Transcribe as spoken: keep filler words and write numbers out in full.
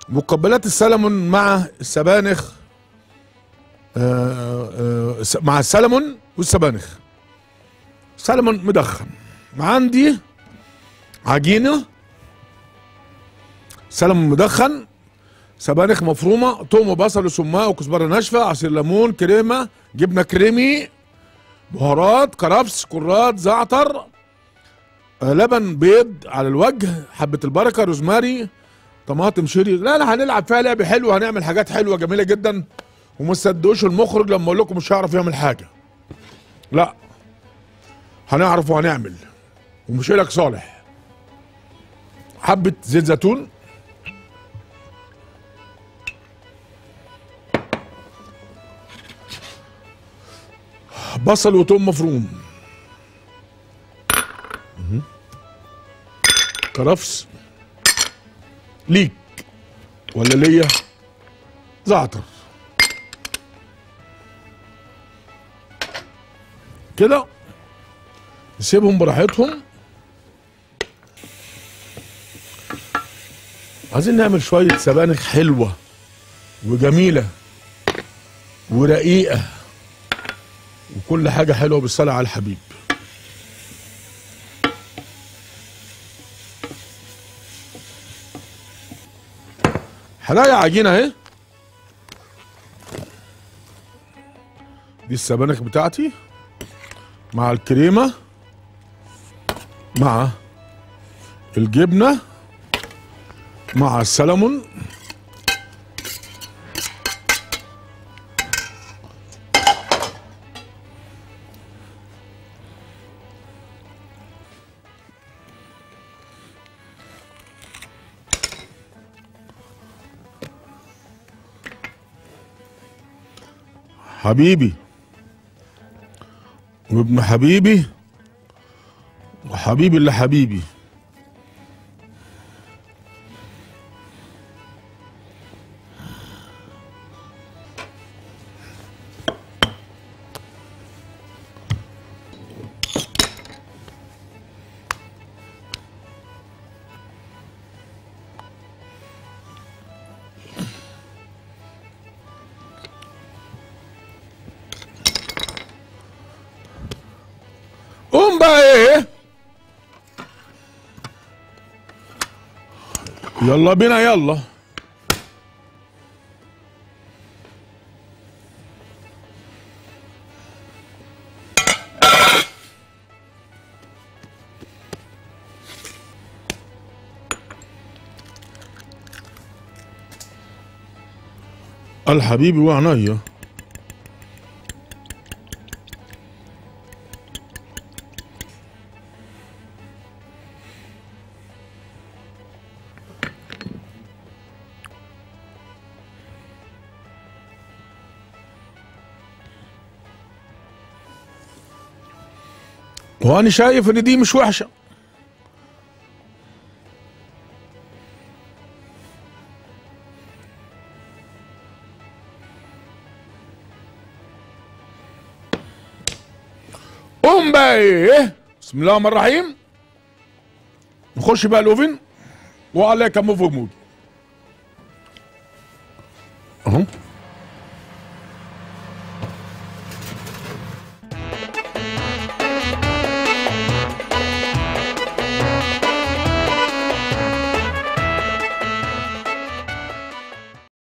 مقبلات السلمون مع السبانخ. آه آه مع السلمون والسبانخ. سلمون مدخن. عندي عجينه سلمون مدخن، سبانخ مفرومه، توم وبصل وسماق وكزبره ناشفه، عصير ليمون، كريمه، جبنه كريمي، بهارات، كرفس، كرات، زعتر، آه لبن، بيض على الوجه، حبه البركه، روزماري، طماطم شيري. لا لا، هنلعب فيها لعب حلو، هنعمل حاجات حلوه جميله جدا. وما تصدقوش المخرج لما اقول لكم مش هيعرف يعمل حاجه. لا، هنعرف وهنعمل. ومش لك صالح. حبه زيت زيتون، بصل وتوم مفروم، كرفس ليك ولا ليا، زعتر كده. نسيبهم براحتهم. عايزين نعمل شوية سبانخ حلوة وجميلة ورقيقة وكل حاجة حلوة بالصلاة على الحبيب. هلاقي عجينة اهي. دي السبانخ بتاعتي مع الكريمة مع الجبنة مع السلمون. حبيبي وابن حبيبي وحبيبي اللي حبيبي. قوم بقى ايه، يلا بينا يلا. الحبيبي وعنيا. وانا شايف ان دي مش وحشه. قوم بقى ايه، بسم الله الرحمن الرحيم. نخش بقى الاوفن وعليها كم مفرمود اهو.